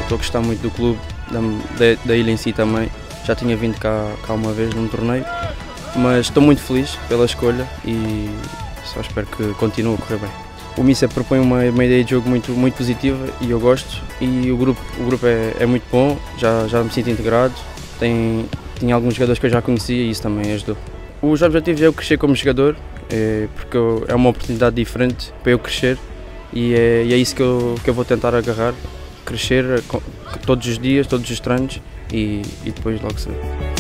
estou a gostar muito do clube, da ilha em si também. Já tinha vindo cá uma vez num torneio, mas estou muito feliz pela escolha e só espero que continue a correr bem. O Missa propõe uma ideia de jogo muito positiva e eu gosto, e o grupo é muito bom, já me sinto integrado, tem alguns jogadores que eu já conhecia e isso também ajudou. Os objetivos é eu crescer como jogador, porque é uma oportunidade diferente para eu crescer e é isso que eu vou tentar agarrar, crescer todos os dias, todos os treinos e depois logo se vê.